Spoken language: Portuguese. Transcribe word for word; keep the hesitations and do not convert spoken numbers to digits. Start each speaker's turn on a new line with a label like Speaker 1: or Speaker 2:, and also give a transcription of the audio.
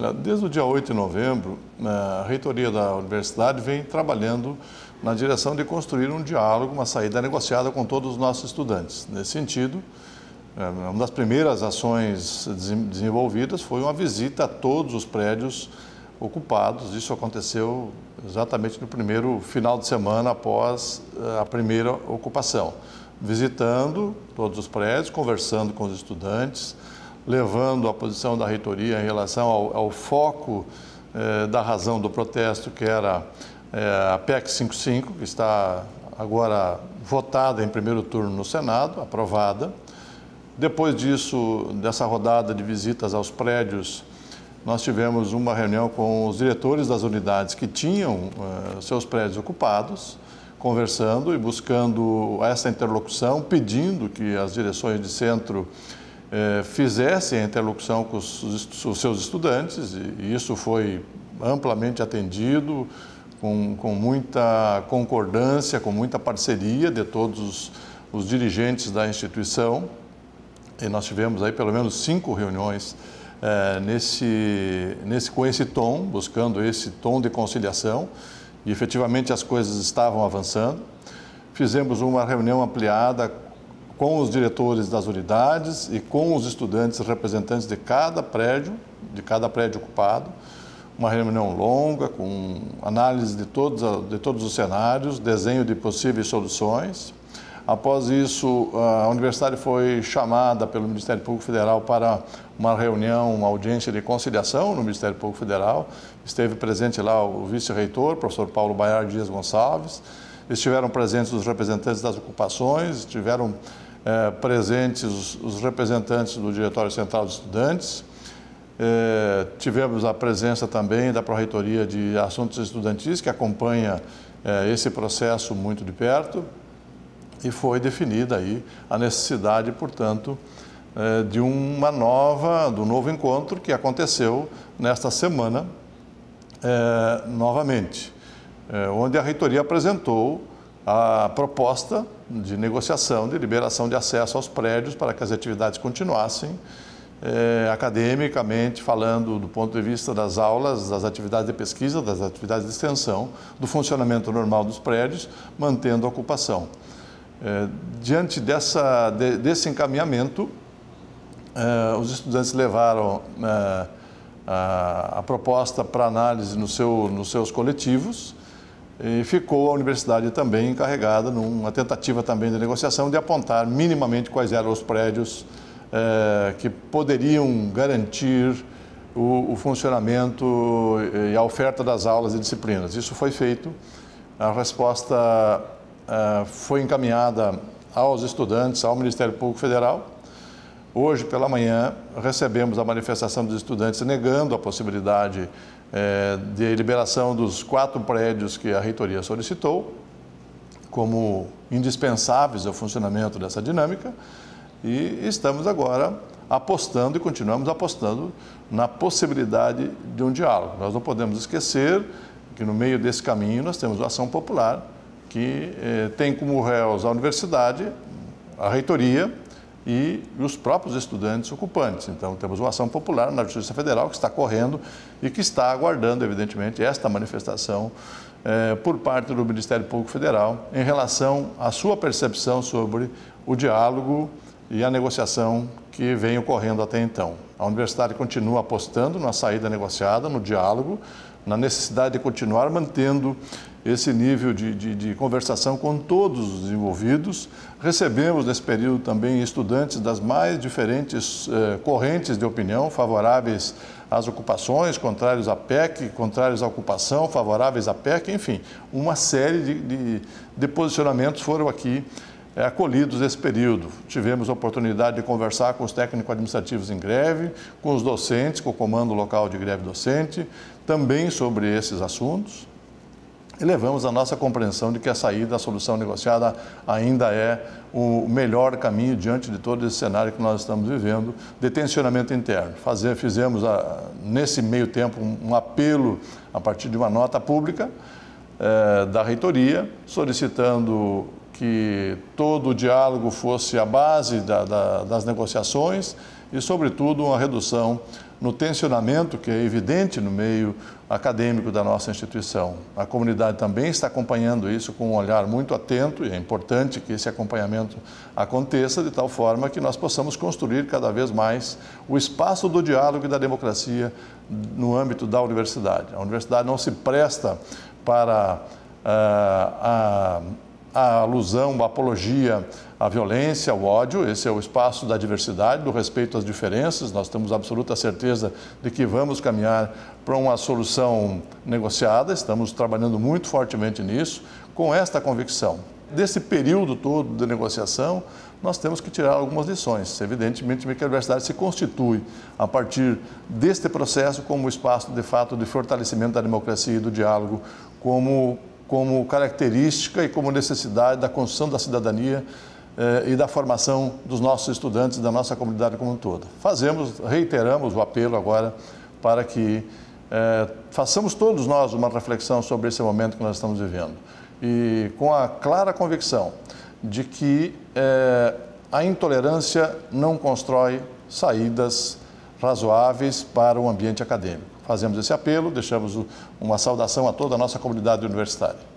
Speaker 1: Desde o dia oito de novembro, a reitoria da universidade vem trabalhando na direção de construir um diálogo, uma saída negociada com todos os nossos estudantes. Nesse sentido, uma das primeiras ações desenvolvidas foi uma visita a todos os prédios ocupados. Isso aconteceu exatamente no primeiro final de semana após a primeira ocupação. Visitando todos os prédios, conversando com os estudantes, levando a posição da reitoria em relação ao, ao foco eh, da razão do protesto, que era eh, a P E C cinquenta e cinco, que está agora votada em primeiro turno no Senado, aprovada. Depois disso, dessa rodada de visitas aos prédios, nós tivemos uma reunião com os diretores das unidades que tinham eh, seus prédios ocupados, conversando e buscando essa interlocução, pedindo que as direções de centro eh, fizessem a interlocução com os, os seus estudantes, e isso foi amplamente atendido, com, com muita concordância, com muita parceria de todos os, os dirigentes da instituição. E nós tivemos aí pelo menos cinco reuniões eh, nesse, nesse, com esse tom, buscando esse tom de conciliação, e efetivamente as coisas estavam avançando. Fizemos uma reunião ampliada com os diretores das unidades e com os estudantes representantes de cada prédio, de cada prédio ocupado. Uma reunião longa, com análise de todos, de todos os cenários, desenho de possíveis soluções. Após isso, a universidade foi chamada pelo Ministério Público Federal para uma reunião, uma audiência de conciliação no Ministério Público Federal. Esteve presente lá o vice-reitor, professor Paulo Baiar Dias Gonçalves. Estiveram presentes os representantes das ocupações, estiveram eh, presentes os, os representantes do Diretório Central de Estudantes. Eh, tivemos a presença também da Pró-Reitoria de Assuntos Estudantis, que acompanha eh, esse processo muito de perto. E foi definida aí a necessidade, portanto, de uma nova, do novo encontro que aconteceu nesta semana, eh, novamente, eh, onde a reitoria apresentou a proposta de negociação, de liberação de acesso aos prédios para que as atividades continuassem, eh, academicamente falando do ponto de vista das aulas, das atividades de pesquisa, das atividades de extensão, do funcionamento normal dos prédios, mantendo a ocupação. Eh, diante dessa, de, desse encaminhamento, eh, os estudantes levaram eh, a, a proposta para análise no seu, nos seus coletivos, e ficou a universidade também encarregada, numa tentativa também de negociação, de apontar minimamente quais eram os prédios eh, que poderiam garantir o, o funcionamento e a oferta das aulas e disciplinas. Isso foi feito. A resposta Uh, foi encaminhada aos estudantes, ao Ministério Público Federal. Hoje, pela manhã, recebemos a manifestação dos estudantes negando a possibilidade eh, de liberação dos quatro prédios que a reitoria solicitou como indispensáveis ao funcionamento dessa dinâmica, e estamos agora apostando e continuamos apostando na possibilidade de um diálogo. Nós não podemos esquecer que no meio desse caminho nós temos a ação popular, que eh, tem como réus a universidade, a reitoria e os próprios estudantes ocupantes. Então, temos uma ação popular na Justiça Federal que está correndo e que está aguardando, evidentemente, esta manifestação eh, por parte do Ministério Público Federal em relação à sua percepção sobre o diálogo e a negociação que vem ocorrendo até então. A universidade continua apostando na saída negociada, no diálogo, na necessidade de continuar mantendo esse nível de, de, de conversação com todos os envolvidos. Recebemos nesse período também estudantes das mais diferentes eh, correntes de opinião, favoráveis às ocupações, contrários à P E C, contrários à ocupação, favoráveis à P E C, enfim, uma série de, de, de posicionamentos foram aqui é, acolhidos nesse período. Tivemos a oportunidade de conversar com os técnicos administrativos em greve, com os docentes, com o comando local de greve docente, também sobre esses assuntos. E levamos a nossa compreensão de que a saída, a solução negociada ainda é o melhor caminho diante de todo esse cenário que nós estamos vivendo de tensionamento interno. Fazer, fizemos, a, nesse meio tempo, um, um apelo a partir de uma nota pública eh, da reitoria, solicitando que todo o diálogo fosse a base da, da, das negociações e, sobretudo, uma redução no tensionamento que é evidente no meio acadêmico da nossa instituição. A comunidade também está acompanhando isso com um olhar muito atento e é importante que esse acompanhamento aconteça de tal forma que nós possamos construir cada vez mais o espaço do diálogo e da democracia no âmbito da universidade. A universidade não se presta para uh, a, a alusão, a apologia à violência, ao ódio. Esse é o espaço da diversidade, do respeito às diferenças. Nós temos absoluta certeza de que vamos caminhar para uma solução negociada, estamos trabalhando muito fortemente nisso, com esta convicção. Desse período todo de negociação, nós temos que tirar algumas lições. Evidentemente que a universidade se constitui, a partir deste processo, como espaço, de fato, de fortalecimento da democracia e do diálogo, como, como característica e como necessidade da construção da cidadania eh, e da formação dos nossos estudantes, da nossa comunidade como um todo. Fazemos, reiteramos o apelo agora para que eh, façamos todos nós uma reflexão sobre esse momento que nós estamos vivendo. E com a clara convicção de que eh, a intolerância não constrói saídas razoáveis para o ambiente acadêmico. Fazemos esse apelo, deixamos uma saudação a toda a nossa comunidade universitária.